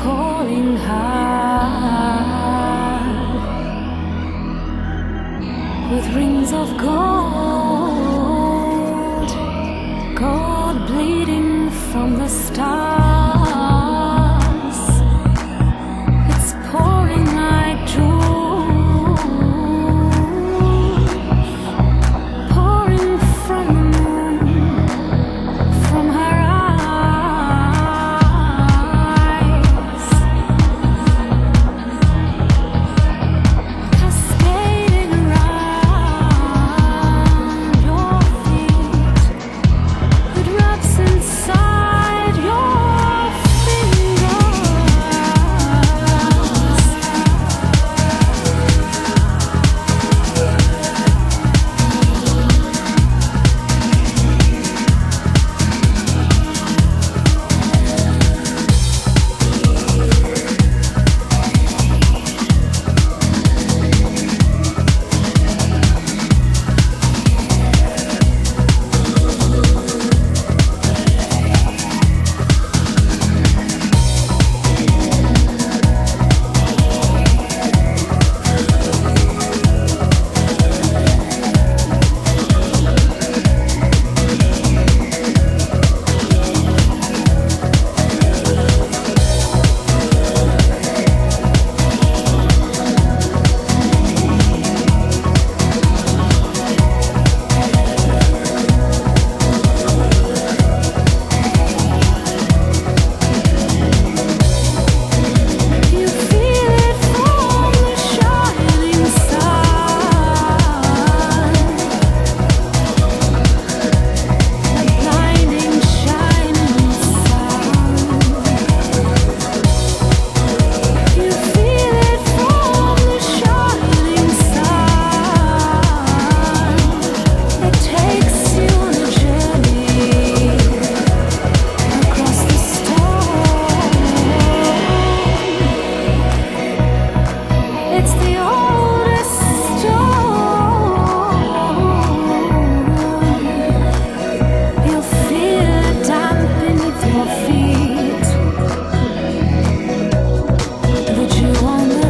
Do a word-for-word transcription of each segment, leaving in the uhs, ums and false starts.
calling hard with rings of gold, gold bleeding from the stars. It's pouring like jewels, pouring from the moon, from her eyes, cascading around your feet. It wraps inside your fingers. You feel it from the shining sun, the blinding shining sun. You feel it from the shining sun. It takes you on a journey across the stone. It's the oldest stone. You'll feel it damp beneath your feet, the dew on the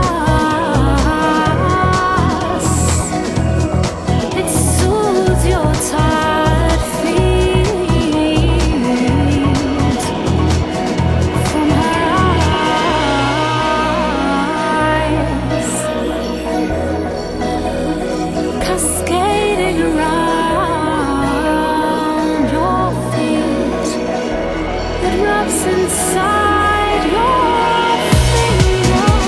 grass. It soothes your tired feet from her eyes, cascading around your feet. It rubs inside your fingers.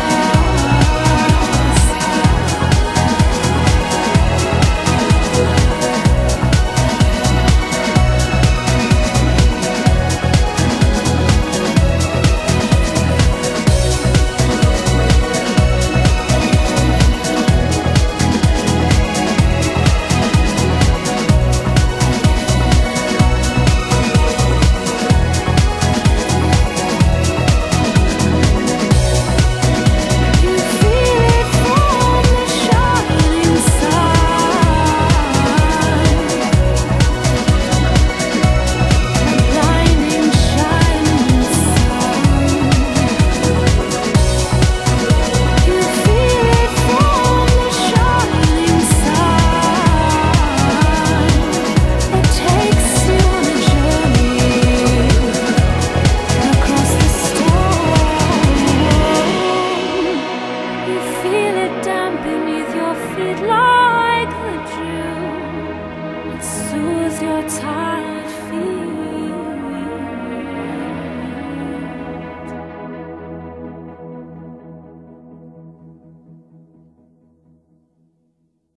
You feel it from the shining sun, the blinding shining sun. You feel it from the shining sun. It takes you on a journey across the stone. You feel it damp beneath your feet like the dew. It soothes your tired